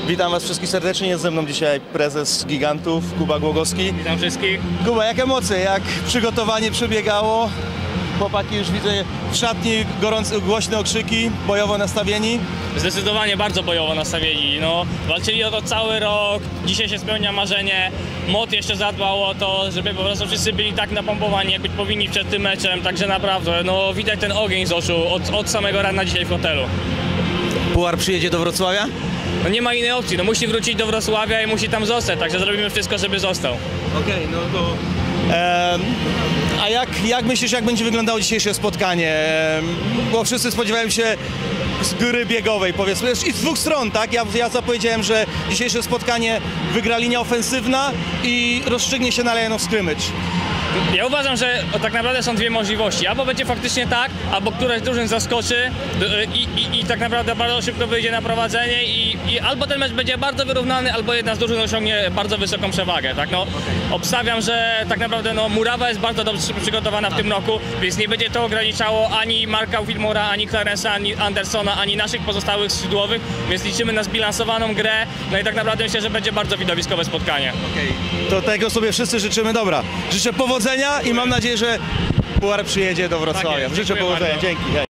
Witam Was wszystkich serdecznie, jest ze mną dzisiaj prezes Gigantów, Kuba Głogowski. Witam wszystkich. Kuba, jak emocje, jak przygotowanie przebiegało? Chłopaki już widzę w szatni, głośne okrzyki, bojowo nastawieni. Zdecydowanie bardzo bojowo nastawieni. No, walczyli o to cały rok, dzisiaj się spełnia marzenie. Mot jeszcze zadbał o to, żeby po prostu wszyscy byli tak napompowani, jak być powinni przed tym meczem. Także naprawdę, no, widać ten ogień z oczu od samego rana dzisiaj w hotelu. Puchar przyjedzie do Wrocławia? No nie ma innej opcji, no musi wrócić do Wrocławia i musi tam zostać, także zrobimy wszystko, żeby został. Okej, no to... A jak myślisz, jak będzie wyglądało dzisiejsze spotkanie? Bo wszyscy spodziewają się z gry biegowej, powiedzmy, i z dwóch stron, tak? Ja zapowiedziałem, że dzisiejsze spotkanie wygra linia ofensywna i rozstrzygnie się na line of scrimmage. Ja uważam, że tak naprawdę są dwie możliwości. Albo będzie faktycznie tak, albo któraś drużyn zaskoczy i tak naprawdę bardzo szybko wyjdzie na prowadzenie i albo ten mecz będzie bardzo wyrównany, albo jedna z drużyn osiągnie bardzo wysoką przewagę. Tak? No, obstawiam, że tak naprawdę no, Murawa jest bardzo dobrze przygotowana w tym roku, więc nie będzie to ograniczało ani Marka Wilmora, ani Clarence'a, ani Andersona, ani naszych pozostałych skrzydłowych, więc liczymy na zbilansowaną grę. No i tak naprawdę myślę, że będzie bardzo widowiskowe spotkanie. To tego sobie wszyscy życzymy, dobra. Życzę powodzenia i mam nadzieję, że Puchar przyjedzie do Wrocławia. Tak jest, Życzę powodzenia, bardzo. dzięki. Hej.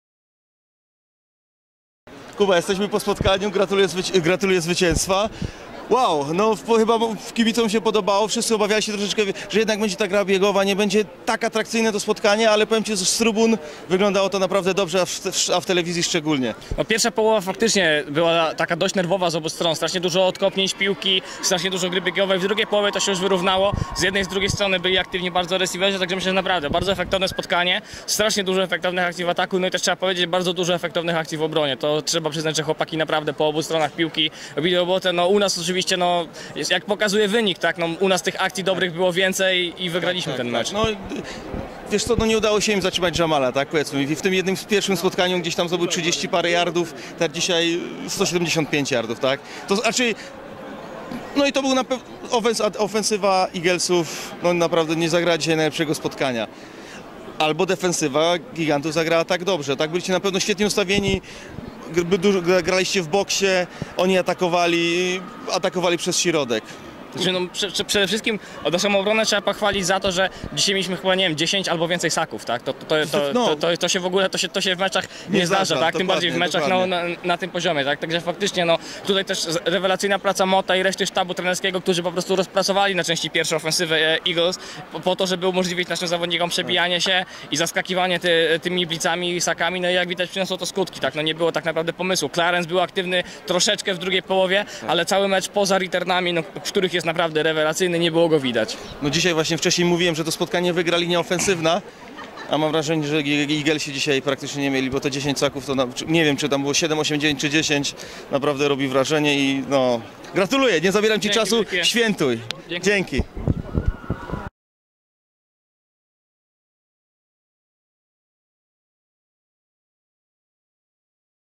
Kuba, jesteśmy po spotkaniu, gratuluję zwycięstwa. Wow, no chyba kibicom się podobało, wszyscy obawiali się troszeczkę, że jednak będzie ta gra biegowa, nie będzie tak atrakcyjne to spotkanie, ale powiem Ci, że z trybun wyglądało to naprawdę dobrze, a w telewizji szczególnie. No, pierwsza połowa faktycznie była taka dość nerwowa z obu stron, strasznie dużo odkopnięć piłki, strasznie dużo gry biegowej, w drugiej połowie to się już wyrównało, z jednej i z drugiej strony byli aktywni bardzo receiverzy, także myślę, że naprawdę bardzo efektowne spotkanie, strasznie dużo efektownych akcji w ataku, no i też trzeba powiedzieć bardzo dużo efektownych akcji w obronie, to trzeba przyznać, że chłopaki naprawdę po obu stronach piłki robili robotę, no u nas oczywiście, no jak pokazuje wynik, tak, no u nas tych akcji dobrych było więcej i wygraliśmy ten mecz. No, wiesz co, no nie udało się im zatrzymać Jamala, tak powiedzmy. I w tym jednym pierwszym spotkaniu gdzieś tam zdobył 30 parę yardów, tak dzisiaj 175 yardów, tak? To znaczy, no i to był na pewno ofensywa Eaglesów, no naprawdę nie zagrała dzisiaj najlepszego spotkania. Albo defensywa Gigantów zagrała tak dobrze, tak? Byliście na pewno świetnie ustawieni, graliście w boksie, oni atakowali przez środek. Znaczy, no, przede wszystkim naszą obronę trzeba pochwalić za to, że dzisiaj mieliśmy chyba, nie wiem, 10 albo więcej saków, tak? To się w ogóle, to się w meczach nie zdarza, tak? Tym bardziej w meczach no, na tym poziomie, tak? Także faktycznie, no, tutaj też rewelacyjna praca Mota i reszty sztabu trenerskiego, którzy po prostu rozpracowali na części pierwszej ofensywy Eagles po to, żeby umożliwić naszym zawodnikom przebijanie się i zaskakiwanie tymi blicami i sakami, no i jak widać przyniosło to skutki, tak? No nie było tak naprawdę pomysłu. Clarence był aktywny troszeczkę w drugiej połowie, ale cały mecz poza returnami, no, w których jest naprawdę rewelacyjny, nie było go widać. No dzisiaj właśnie wcześniej mówiłem, że to spotkanie wygra linia ofensywna, a mam wrażenie, że Eaglesi dzisiaj praktycznie nie mieli, bo te 10 saków to nie wiem, czy tam było 7, 8, 9 czy 10, naprawdę robi wrażenie i no gratuluję, nie zabieram Ci czasu, wielkie. świętuj. Dzięki.